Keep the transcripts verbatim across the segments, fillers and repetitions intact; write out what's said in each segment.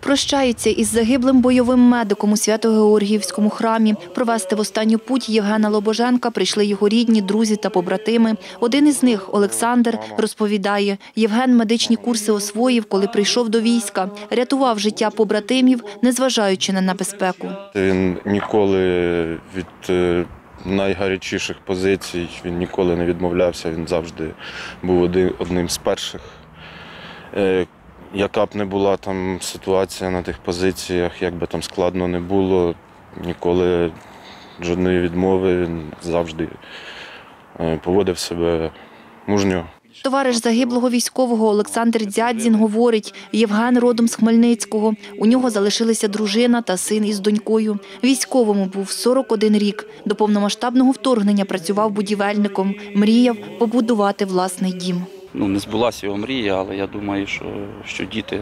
Прощаються із загиблим бойовим медиком у Свято-Георгіївському храмі. Провести в останню путь Євгена Лобоженка прийшли його рідні, друзі та побратими. Один із них, Олександр, розповідає, Євген медичні курси освоїв, коли прийшов до війська. Рятував життя побратимів, незважаючи на небезпеку. Він ніколи від найгарячіших позицій, він ніколи не відмовлявся, він завжди був одним з перших. Яка б не була там ситуація на тих позиціях, як би там складно не було, ніколи жодної відмови, він завжди поводив себе мужньо. Товариш загиблого військового Олександр Дзядзін говорить, Євген родом з Хмельницького. У нього залишилися дружина та син із донькою. Військовому був сорок один рік. До повномасштабного вторгнення працював будівельником. Мріяв побудувати власний дім. Ну, не збулася його мрія, але я думаю, що, що діти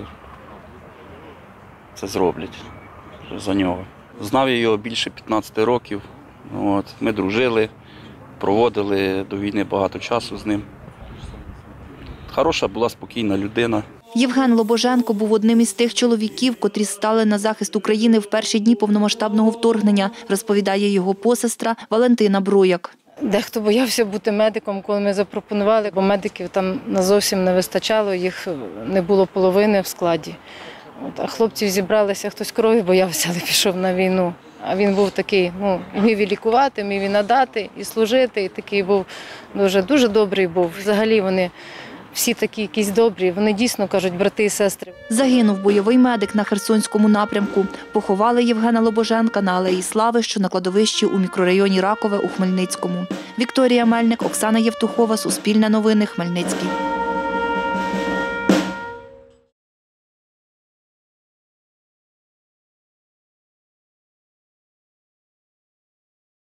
це зроблять за нього. Знав я його більше п'ятнадцяти років. От. Ми дружили, проводили до війни багато часу з ним. Хороша була, спокійна людина. Євген Лобоженко був одним із тих чоловіків, котрі стали на захист України в перші дні повномасштабного вторгнення, розповідає його посестра Валентина Брояк. Дехто боявся бути медиком, коли ми запропонували, бо медиків там зовсім не вистачало, їх не було половини в складі. От, а хлопців зібралися, хтось крові боявся, але пішов на війну. А він був такий, ну, вмів і лікувати, вмів і надати, і служити, і такий був дуже, дуже добрий був. Взагалі вони всі такі якісь добрі, вони дійсно, кажуть, брати і сестри. Загинув бойовий медик на Херсонському напрямку. Поховали Євгена Лобоженка на Алеї Слави, що на кладовищі у мікрорайоні Ракове у Хмельницькому. Вікторія Мельник, Оксана Євтухова, Суспільне новини, Хмельницький.